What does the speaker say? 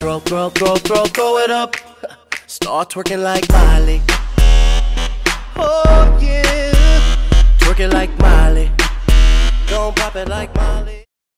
Throw it up. Start twerking like Miley. Oh yeah, twerking like Miley. Don't pop it like Miley.